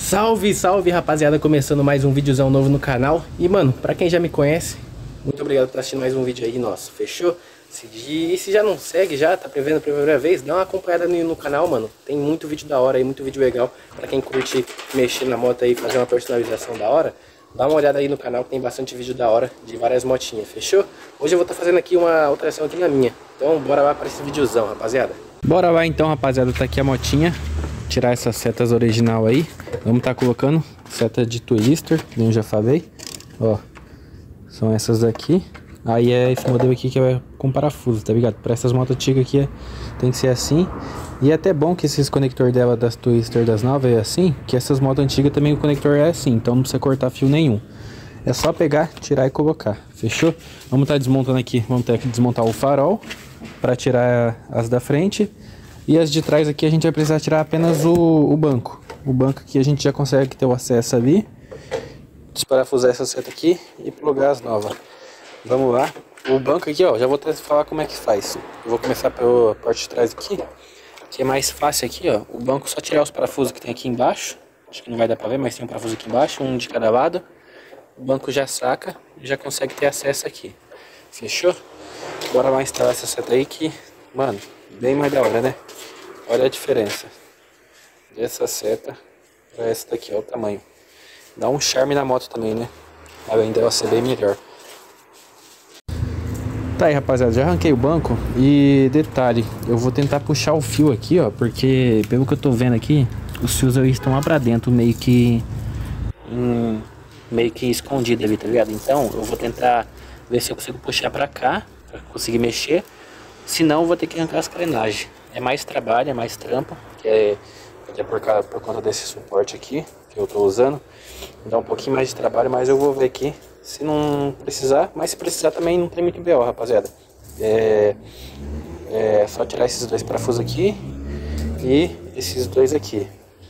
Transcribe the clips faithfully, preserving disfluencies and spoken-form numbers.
Salve, salve rapaziada, começando mais um videozão novo no canal. E mano, pra quem já me conhece, muito obrigado por estar assistindo mais um vídeo aí nosso, fechou? Se, e se já não segue, já tá prevendo a primeira vez, dá uma acompanhada no, no canal, mano. Tem muito vídeo da hora aí, muito vídeo legal. Pra quem curte mexer na moto aí, fazer uma personalização da hora, dá uma olhada aí no canal que tem bastante vídeo da hora de várias motinhas, fechou? Hoje eu vou estar fazendo aqui uma alteração aqui na minha. Então bora lá para esse videozão, rapaziada. Bora lá então, rapaziada, tá aqui a motinha. Tirar essas setas original aí. Vamos tá colocando seta de twister, como eu já falei. Ó, são essas daqui. Aí é esse modelo aqui que é com parafuso, tá ligado? Para essas motos antigas aqui é, tem que ser assim. E é até bom que esses conector dela das twister das novas é assim, que essas motos antigas também o conector é assim, então não precisa cortar fio nenhum. É só pegar, tirar e colocar, fechou? Vamos tá desmontando aqui, vamos ter que desmontar o farol para tirar as da frente. E as de trás aqui a gente vai precisar tirar apenas o, o banco. O banco aqui a gente já consegue ter o acesso ali. Desparafusar essa seta aqui e plugar as novas. Vamos lá. O banco aqui, ó, já vou até falar como é que faz. Eu vou começar pela parte de trás aqui, que é mais fácil aqui, ó. O banco, só tirar os parafusos que tem aqui embaixo. Acho que não vai dar pra ver, mas tem um parafuso aqui embaixo, um de cada lado. O banco já saca e já consegue ter acesso aqui. Fechou? Bora lá instalar essa seta aí que, mano, bem mais da hora, né? Olha a diferença dessa seta para essa daqui, ó, o tamanho. Dá um charme na moto também, né? Além dela ser bem melhor. Tá aí, rapaziada, já arranquei o banco. E detalhe, eu vou tentar puxar o fio aqui, ó, porque pelo que eu tô vendo aqui, os fios aí estão lá pra dentro, meio que hum, meio que escondido ali, tá ligado? Então eu vou tentar ver se eu consigo puxar pra cá, pra conseguir mexer. Se não, eu vou ter que arrancar as carenagens. É mais trabalho, é mais trampo, que é, que é por, causa, por conta desse suporte aqui que eu tô usando. Dá um pouquinho mais de trabalho, mas eu vou ver aqui se não precisar. Mas se precisar também não tem muito B O, rapaziada. É, é só tirar esses dois parafusos aqui e esses dois aqui.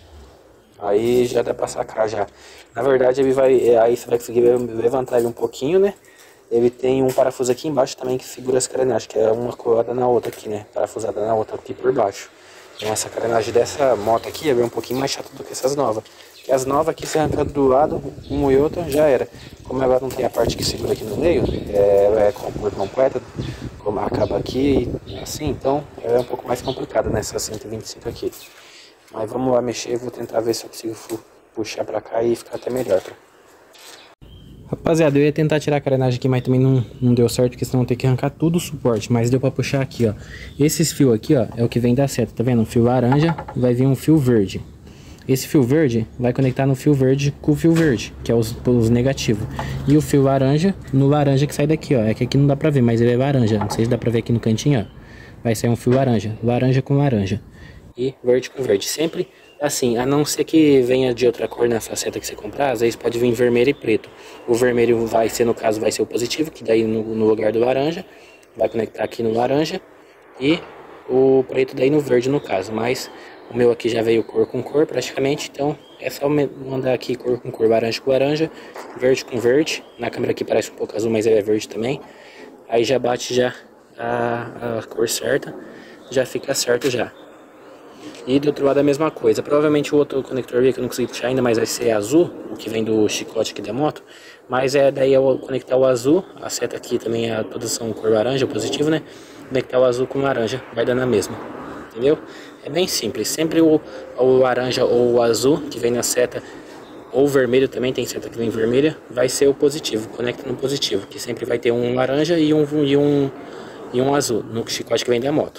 Aí já dá pra sacar já. Na verdade ele vai, aí você vai conseguir levantar ele um pouquinho, né? Ele tem um parafuso aqui embaixo também que segura as carenagens, que é uma colada na outra aqui, né? Parafusada na outra aqui por baixo. Então essa carenagem dessa moto aqui é um pouquinho mais chata do que essas novas. Porque as novas aqui, se arrancando do lado, uma e outra, já era. Como ela não tem a parte que segura aqui no meio, ela é completa, como acaba aqui, assim, então ela é um pouco mais complicada nessa cento e vinte e cinco aqui. Mas vamos lá mexer, vou tentar ver se eu consigo puxar pra cá e ficar até melhor, tá? Rapaziada, eu ia tentar tirar a carenagem aqui, mas também não, não deu certo, porque senão eu tenho que arrancar tudo o suporte. Mas deu pra puxar aqui, ó. Esses fios aqui, ó, é o que vem da seta, tá vendo? Um fio laranja, vai vir um fio verde. Esse fio verde vai conectar no fio verde com o fio verde, que é os, os negativos. E o fio laranja, no laranja que sai daqui, ó. É que aqui não dá pra ver, mas ele é laranja. Não sei se dá pra ver aqui no cantinho, ó. Vai sair um fio laranja. Laranja com laranja. E verde com verde. Sempre assim, a não ser que venha de outra cor nessa seta que você comprar, às vezes pode vir vermelho e preto. O vermelho vai ser, no caso, vai ser o positivo, que daí no, no lugar do laranja, vai conectar aqui no laranja, e o preto daí no verde no caso. Mas o meu aqui já veio cor com cor praticamente, então é só mandar aqui cor com cor, laranja com laranja, verde com verde. Na câmera aqui parece um pouco azul, mas ele é verde também. Aí já bate já a, a cor certa, já fica certo já. E do outro lado a mesma coisa. Provavelmente o outro conector que eu não consegui puxar ainda, mas vai ser azul, o que vem do chicote aqui da moto. Mas é daí eu conectar o azul, a seta aqui também é todas são cor laranja, positivo, né? Conectar o azul com laranja, vai dar na mesma. Entendeu? É bem simples. Sempre o, o laranja ou o azul que vem na seta, ou o vermelho também, tem seta que vem vermelha, vai ser o positivo. Conecta no positivo, que sempre vai ter um laranja e um, e um, e um azul no chicote que vem da moto.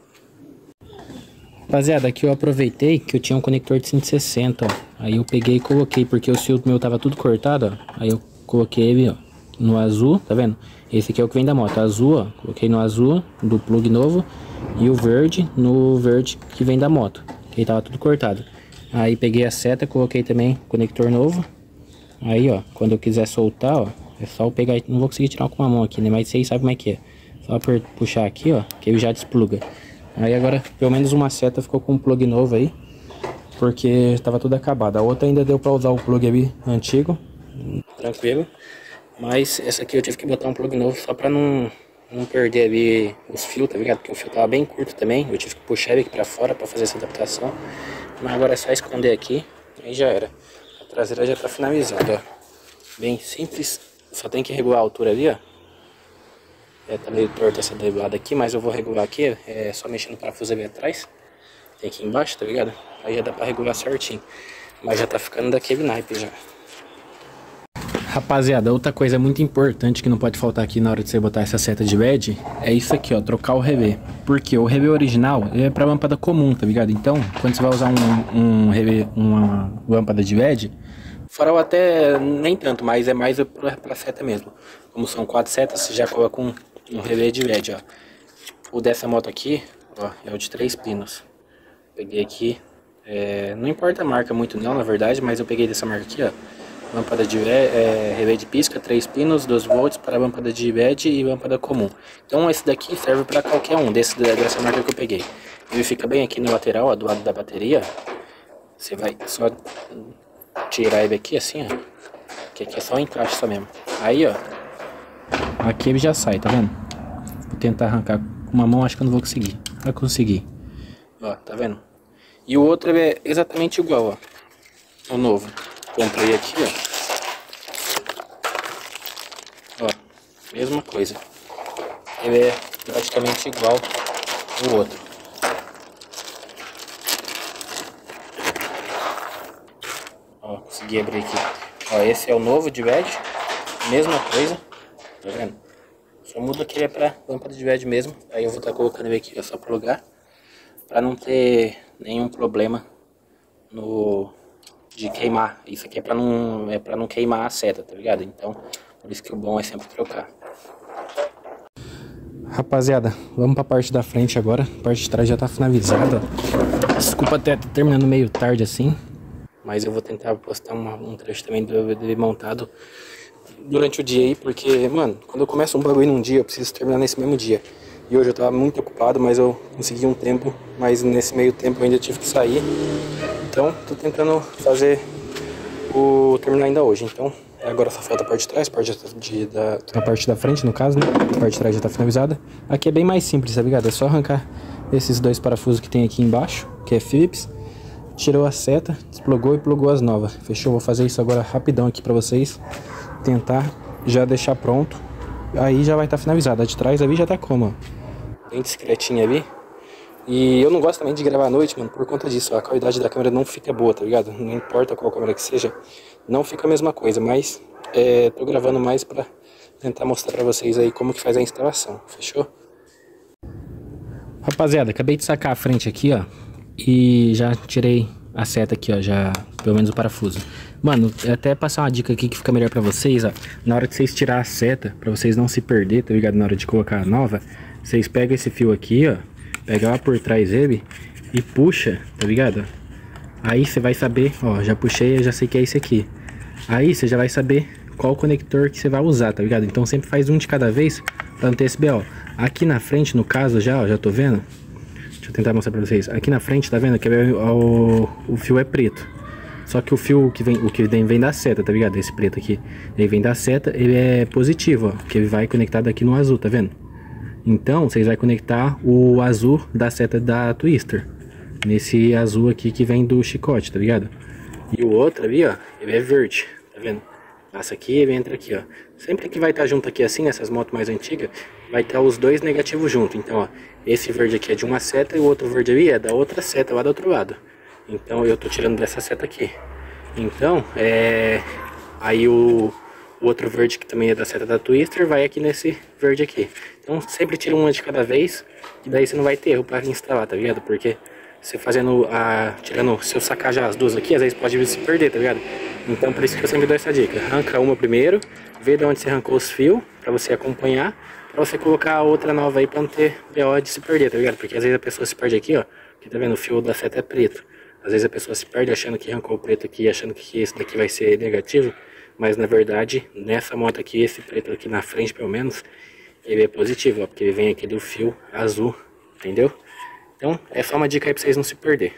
Rapaziada, aqui eu aproveitei que eu tinha um conector de cento e sessenta, ó. Aí eu peguei e coloquei, porque o fio meu tava tudo cortado, ó. Aí eu coloquei ele, ó, no azul, tá vendo? Esse aqui é o que vem da moto, azul, ó. Coloquei no azul, do plug novo. E o verde, no verde que vem da moto, que tava tudo cortado. Aí peguei a seta, coloquei também conector novo. Aí, ó, quando eu quiser soltar, ó, é só eu pegar, não vou conseguir tirar com uma mão aqui, né? Mas vocês sabem como é que é. Só puxar aqui, ó, que ele já despluga. Aí agora, pelo menos uma seta ficou com um plug novo aí, porque estava tudo acabado. A outra ainda deu para usar o plug ali antigo, tranquilo. Mas essa aqui eu tive que botar um plug novo só para não, não perder ali os fios, tá ligado? Porque o fio tava bem curto também, eu tive que puxar ele aqui para fora para fazer essa adaptação. Mas agora é só esconder aqui aí já era. A traseira já tá finalizada, ó. Bem simples, só tem que regular a altura ali, ó. É, tá meio torta essa derivada aqui, mas eu vou regular aqui, é só mexendo no parafuso ali atrás. Tem aqui embaixo, tá ligado? Aí já dá pra regular certinho. Mas já tá ficando daquele naipe já. Rapaziada, outra coisa muito importante que não pode faltar aqui na hora de você botar essa seta de L E D é isso aqui, ó, trocar o relé. Porque o relé original ele é pra lâmpada comum, tá ligado? Então, quando você vai usar um, um relé, uma lâmpada de L E D, farol até nem tanto, mas é mais pra, pra seta mesmo. Como são quatro setas, você já coloca um, um relé de L E D, ó. Tipo, o dessa moto aqui, ó, é o de três pinos. Peguei aqui, é, não importa a marca muito não, na verdade, mas eu peguei dessa marca aqui, ó. Lâmpada de é, relé de pisca, três pinos, doze volts para lâmpada de L E D e lâmpada comum. Então esse daqui serve para qualquer um, desse, dessa marca que eu peguei. Ele fica bem aqui na lateral, ó, do lado da bateria. Você vai só tirar ele aqui assim, ó. Que aqui é só um encaixe só mesmo. Aí, ó. Aqui ele já sai, tá vendo? Vou tentar arrancar com uma mão, acho que eu não vou conseguir. Vai conseguir. Ó, tá vendo? E o outro é exatamente igual, ó. O novo. Comprei aqui, ó. Ó, mesma coisa. Ele é praticamente igual ao outro. Ó, consegui abrir aqui. Ó, esse é o novo de L E D. Mesma coisa. Tá vendo? Só muda que ele é pra lâmpada de L E D mesmo. Aí eu vou estar colocando ele aqui, ó, só plugar. Pra não ter nenhum problema no... de queimar. Isso aqui é pra não, é pra não queimar a seta, tá ligado? Então, por isso que o bom é sempre trocar. Rapaziada, vamos pra parte da frente agora. A parte de trás já tá finalizada. Desculpa até tá terminando meio tarde assim, mas eu vou tentar postar uma, um trecho também do dele montado durante o dia aí, porque, mano, quando eu começo um bagulho num dia, eu preciso terminar nesse mesmo dia. E hoje eu tava muito ocupado, mas eu consegui um tempo, mas nesse meio tempo eu ainda tive que sair. Então, tô tentando fazer o terminar ainda hoje. Então, agora só falta a parte de trás, a parte, de, da, a parte da frente, no caso, né? A parte de trás já tá finalizada. Aqui é bem mais simples, tá ligado? É só arrancar esses dois parafusos que tem aqui embaixo, que é Phillips. Tirou a seta, desplugou e plugou as novas. Fechou? Vou fazer isso agora rapidão aqui pra vocês. Tentar já deixar pronto. Aí já vai estar tá finalizado. A de trás ali já tá como, ó. Bem discretinha ali. E eu não gosto também de gravar à noite, mano, por conta disso. A qualidade da câmera não fica boa, tá ligado? Não importa qual câmera que seja, não fica a mesma coisa. Mas é, tô gravando mais pra tentar mostrar pra vocês aí como que faz a instalação. Fechou? Rapaziada, acabei de sacar a frente aqui, ó. E já tirei a seta aqui, ó. Já, pelo menos o parafuso. Mano, até passar uma dica aqui que fica melhor pra vocês, ó. Na hora que vocês tirar a seta, pra vocês não se perder, tá ligado? Na hora de colocar a nova, vocês pegam esse fio aqui, ó. Pega lá por trás dele e puxa, tá ligado? Aí você vai saber, ó, já puxei, eu já sei que é esse aqui. Aí você já vai saber qual conector que você vai usar, tá ligado? Então sempre faz um de cada vez pra não ter esse B O. Aqui na frente, no caso, já, ó, já tô vendo. Deixa eu tentar mostrar pra vocês. Aqui na frente, tá vendo? Que é o, o fio é preto. Só que o fio que vem, o que vem, vem da seta, tá ligado? Esse preto aqui, ele vem da seta, ele é positivo, ó, porque ele vai conectado aqui no azul, tá vendo? Então, vocês vão conectar o azul da seta da Twister nesse azul aqui que vem do chicote, tá ligado? E o outro ali, ó, ele é verde, tá vendo? Passa aqui e entra aqui, ó. Sempre que vai estar junto aqui assim, nessas motos mais antigas, vai estar os dois negativos junto. Então, ó, esse verde aqui é de uma seta e o outro verde ali é da outra seta lá do outro lado. Então, eu tô tirando dessa seta aqui. Então, é... aí o... O outro verde que também é da seta da Twister vai aqui nesse verde aqui. Então sempre tira uma de cada vez, e daí você não vai ter erro para instalar, tá ligado? Porque você fazendo a... tirando, se eu sacar já as duas aqui, às vezes pode se perder, tá ligado? Então por isso que eu sempre dou essa dica. Arranca uma primeiro, vê de onde você arrancou os fios, pra você acompanhar, pra você colocar a outra nova aí pra não ter B O de se perder, tá ligado? Porque às vezes a pessoa se perde aqui, ó, que tá vendo, o fio da seta é preto. Às vezes a pessoa se perde achando que arrancou o preto aqui, achando que esse daqui vai ser negativo. Mas na verdade, nessa moto aqui, esse preto aqui na frente pelo menos, ele é positivo, ó, porque ele vem aqui do fio azul, entendeu? Então, é só uma dica aí pra vocês não se perder.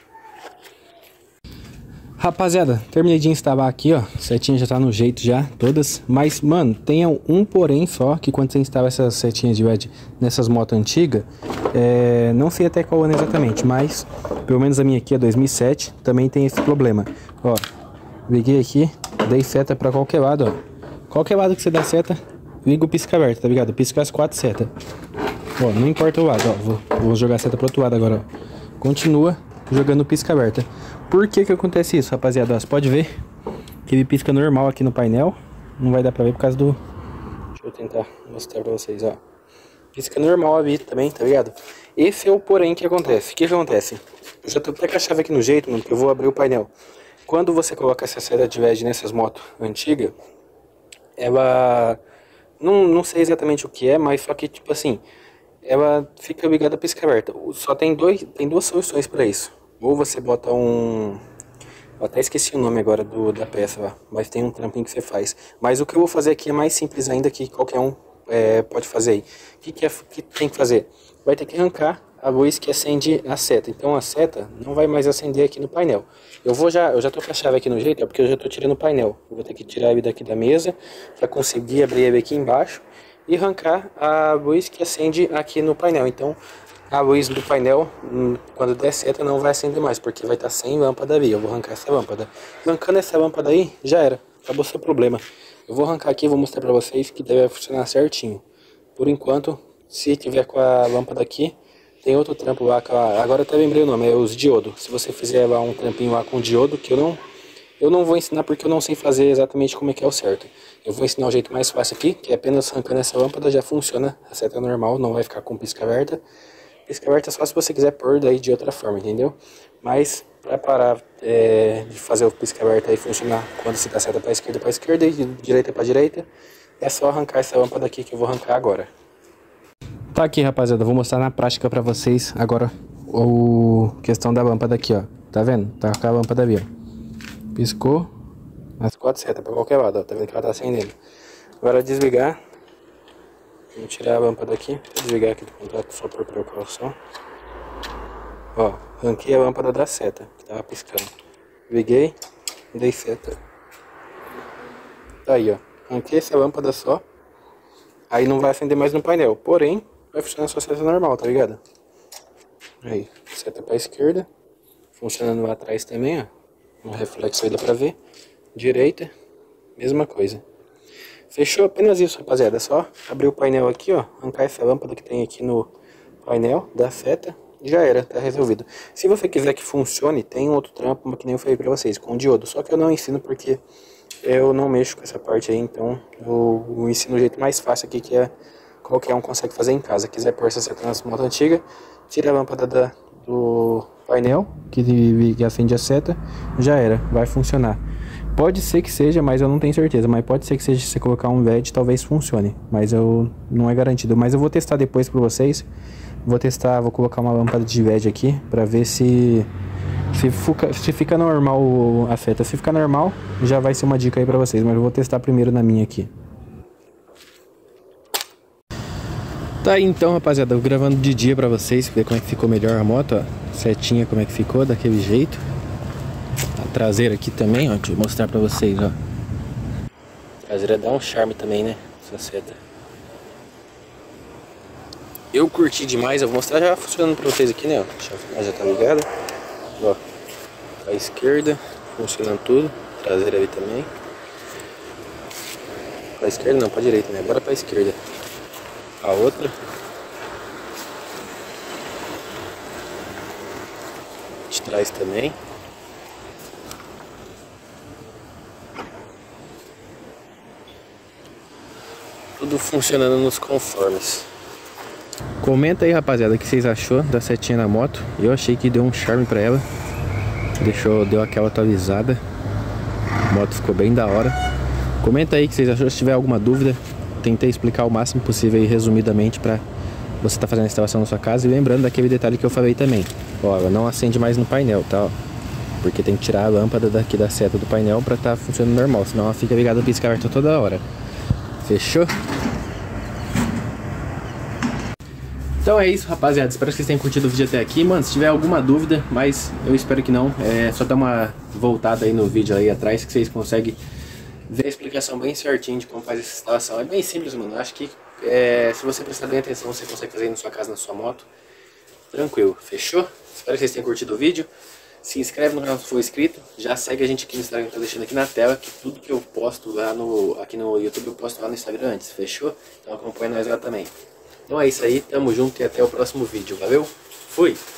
Rapaziada, terminei de instalar aqui, ó, setinha já tá no jeito já, todas. Mas, mano, tem um porém só, que quando você instala essas setinhas de L E D nessas motos antigas, é, não sei até qual ano exatamente, mas pelo menos a minha aqui é dois mil e sete, também tem esse problema. Ó, liguei aqui, dei seta pra qualquer lado, ó. Qualquer lado que você dá seta, liga o pisca aberto, tá ligado? Pisca as quatro setas. Ó, não importa o lado, ó. Vou, vou jogar a seta pro outro lado agora, ó. Continua jogando pisca aberta. Por que que acontece isso, rapaziada? Ó, você pode ver que ele pisca normal aqui no painel. Não vai dar pra ver por causa do... Deixa eu tentar mostrar pra vocês, ó. Pisca normal ali também, tá ligado? Esse é o porém que acontece. O que que acontece? Eu já tô até com a chave aqui no jeito, mano, que eu vou abrir o painel. Quando você coloca essa seta de L E D nessas motos antigas, ela... Não, não sei exatamente o que é, mas só que, tipo assim, ela fica ligada a pisca aberta. Só tem, dois, tem duas soluções pra isso. Ou você bota um... Eu até esqueci o nome agora do, da peça lá, mas tem um trampinho que você faz. Mas o que eu vou fazer aqui é mais simples ainda, que qualquer um é, pode fazer aí. O que, que, é, que tem que fazer? Vai ter que arrancar a luz que acende a seta. Então a seta não vai mais acender aqui no painel. Eu vou já, eu já tô com a chave aqui no jeito, é porque eu já tô tirando o painel. Eu vou ter que tirar ele daqui da mesa, para conseguir abrir ele aqui embaixo e arrancar a luz que acende aqui no painel. Então a luz do painel, quando der seta, não vai acender mais, porque vai estar sem lâmpada ali. Eu vou arrancar essa lâmpada. Arrancando essa lâmpada aí, já era. Acabou seu problema. Eu vou arrancar aqui e vou mostrar pra vocês que deve funcionar certinho. Por enquanto, se tiver com a lâmpada aqui, tem outro trampo lá. Com a... Agora eu até lembrei o nome, é os diodo. Se você fizer lá um trampinho lá com diodo, que eu não... Eu não vou ensinar porque eu não sei fazer exatamente como é que é o certo. Eu vou ensinar o jeito mais fácil aqui, que é apenas arrancando essa lâmpada, já funciona. A seta normal, não vai ficar com pisca aberta. Pisca aberta é só se você quiser pôr daí de outra forma, entendeu? Mas para parar é, de fazer o pisca aberta aí funcionar quando você dá seta para esquerda para esquerda e de direita para direita, é só arrancar essa lâmpada aqui que eu vou arrancar agora. Tá aqui, rapaziada, eu vou mostrar na prática para vocês agora o questão da lâmpada aqui, ó. Tá vendo? Tá com a lâmpada ali, ó. Piscou as quatro setas para qualquer lado, ó. Tá vendo que ela tá acendendo. Agora desligar. Vou tirar a lâmpada aqui, vou desligar aqui do contato só por precaução. Ó, arranquei a lâmpada da seta, que tava piscando. Liguei, dei seta. Tá aí, ó. Arranquei essa lâmpada só. Aí não vai acender mais no painel, porém, vai funcionar sua seta normal, tá ligado? Aí, seta pra esquerda. Funcionando lá atrás também, ó. Um reflexo aí dá pra ver. Direita, mesma coisa. Fechou apenas isso, rapaziada. É só abrir o painel aqui, ó. Arrancar essa lâmpada que tem aqui no painel da seta. Já era, tá resolvido. Se você quiser que funcione, tem um outro trampo, que nem eu falei pra vocês, com diodo. Só que eu não ensino porque eu não mexo com essa parte aí. Então eu, eu ensino o jeito mais fácil aqui, que é qualquer um consegue fazer em casa. Quiser pôr essa seta nas motos antigas, tira a lâmpada da, do painel, que, que acende a seta. Já era, vai funcionar. Pode ser que seja, mas eu não tenho certeza. Mas pode ser que seja, se você colocar um L E D, talvez funcione. Mas eu não é garantido. Mas eu vou testar depois pra vocês. Vou testar, vou colocar uma lâmpada de L E D aqui pra ver se se fica, se fica normal a seta. Se ficar normal, já vai ser uma dica aí pra vocês. Mas eu vou testar primeiro na minha aqui. Tá aí então, rapaziada. Eu gravando de dia pra vocês, ver como é que ficou melhor a moto, ó. Setinha como é que ficou, daquele jeito. A traseira aqui também, ó, deixa eu mostrar pra vocês, ó. A traseira dá um charme também, né, essa seta. Eu curti demais, eu vou mostrar já funcionando pra vocês aqui, né, ó. Já, já tá ligado. Ó, pra esquerda, funcionando tudo. Traseira ali também. Pra esquerda não, pra direita, né, agora pra esquerda. A outra. De trás também. Tudo funcionando nos conformes. Comenta aí, rapaziada, o que vocês achou da setinha na moto. Eu achei que deu um charme pra ela. Deixou, deu aquela atualizada. A moto ficou bem da hora. Comenta aí o que vocês achou. Se tiver alguma dúvida, tentei explicar o máximo possível e resumidamente pra você estar tá fazendo a instalação na sua casa. E lembrando daquele detalhe que eu falei também. Ó, ela não acende mais no painel, tá? Ó, porque tem que tirar a lâmpada daqui da seta do painel pra estar tá funcionando normal. Senão ela fica ligada no pisca aberto toda hora. Fechou? Então é isso, rapaziada. Espero que vocês tenham curtido o vídeo até aqui. Mano, se tiver alguma dúvida, mas eu espero que não, é só dar uma voltada aí no vídeo aí atrás que vocês conseguem ver a explicação bem certinho de como faz essa instalação. É bem simples, mano. Acho que é, se você prestar bem atenção, você consegue fazer aí na sua casa, na sua moto. Tranquilo, fechou? Espero que vocês tenham curtido o vídeo. Se inscreve no canal se for inscrito. Já segue a gente aqui no Instagram que eu tô deixando aqui na tela. Que tudo que eu posto lá no, aqui no YouTube eu posto lá no Instagram antes, fechou? Então acompanha nós lá também. Então é isso aí, tamo junto e até o próximo vídeo. Valeu? Fui!